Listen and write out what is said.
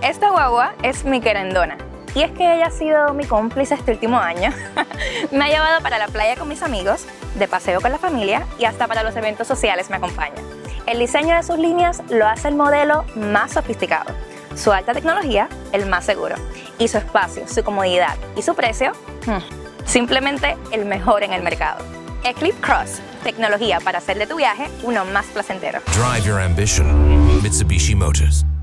Esta guagua es mi querendona. Y es que ella ha sido mi cómplice este último año. Me ha llevado para la playa con mis amigos, de paseo con la familia y hasta para los eventos sociales me acompaña. El diseño de sus líneas lo hace el modelo más sofisticado, su alta tecnología el más seguro y su espacio, su comodidad y su precio, simplemente el mejor en el mercado. Eclipse Cross, tecnología para hacer de tu viaje uno más placentero. Drive your ambition, Mitsubishi Motors.